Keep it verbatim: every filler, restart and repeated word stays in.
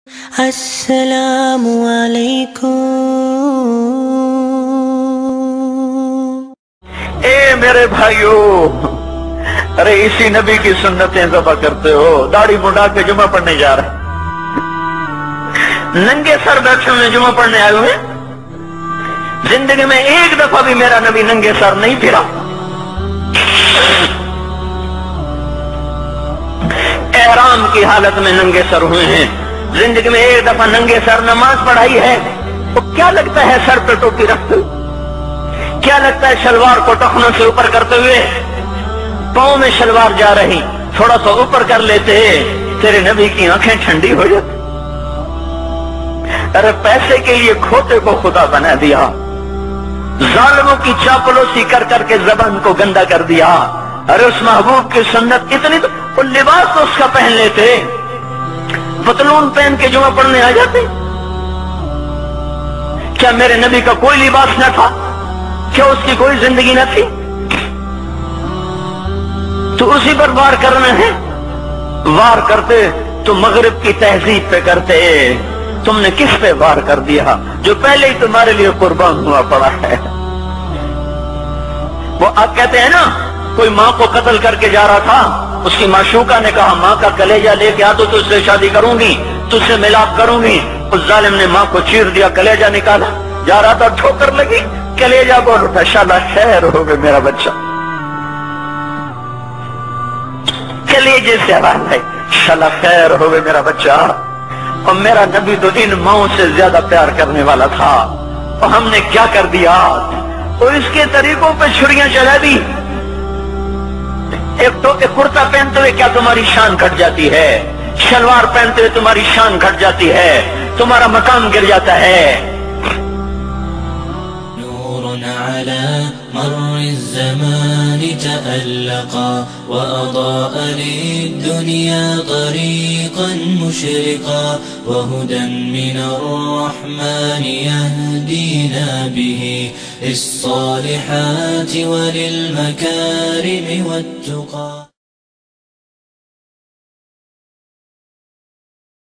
السلام علیکم۔ اے میرے بھائیو، ارے اسی نبی کی سنتیں ذبح کرتے ہو، داڑھی مڈا کے جمعہ پڑھنے جا رہے ہیں، ننگے سر بیٹھے ہوئے جمعہ پڑھنے آئے ہوئے۔ زندگی میں ایک دفعہ بھی میرا نبی ننگے سر نہیں پھرا، احرام کی حالت میں ننگے سر ہوئے ہیں۔ زندگی میں ایک دفعہ ننگے سر نماز پڑھائی ہے، تو کیا لگتا ہے سر پہ ٹوپی رکھتے ہوئے؟ کیا لگتا ہے شلوار کو ٹخنوں سے اوپر کرتے ہوئے؟ پاؤں میں شلوار جا رہی، تھوڑا سا اوپر کر لیتے تیرے نبی کی آنکھیں ٹھنڈی ہو جاتی۔ ارے پیسے کے لیے کھوتے کو خدا بنا دیا، ظالموں کی چاپلوسی کر کر کے زبان کو گندا کر دیا۔ ارے اس محبوب کی سنت اتنی، تو وہ لباس تو اس کا پہن لیتے، پتلون پہن کے جمعہ پڑھنے آ جاتے۔ کیا میرے نبی کا کوئی لباس نہ تھا؟ کیا اس کی کوئی زندگی نہ تھی؟ تو اسی پر وار کرنا ہے۔ وار کرتے تو مغرب کی تہذیب پہ کرتے، تم نے کس پہ وار کر دیا جو پہلے ہی تمہارے لیے قربان ہوا پڑا ہے؟ وہ آپ کہتے ہیں نا، کوئی ماں کو قتل کر کے جا رہا تھا، اس کی معشوقہ نے کہا ماں کا کلیجہ لے کے آ تو تجھ سے شادی کروں گی، تجھ سے ملاپ کروں گی۔ اس ظالم نے ماں کو چیر دیا، کلیجہ نکالا، جا رہا تھا ٹھوکر لگی، کلیجہ بول اٹھا، شالا خیر ہو گئے میرا بچہ۔ کلیجے سے آواز ہے، شالا خیر ہو گئے میرا بچہ۔ اور میرا نبی تو ان ماؤں سے زیادہ پیار کرنے والا تھا، اور ہم نے کیا کر دیا؟ اور اس کے طریقوں پہ چھریاں چلا دی۔ ایک تو ایک کرتا پہنتے ہوئے کیا تمہاری شان گھٹ جاتی ہے؟ شلوار پہنتے ہوئے تمہاری شان گھٹ جاتی ہے، تمہارا مقام گر جاتا ہے۔ نور على مر الزمان تألقا وأضاء للدنيا طريقا مشرقا وهدى من الرحمن يهدينا به للصالحات وللمكارم والتقى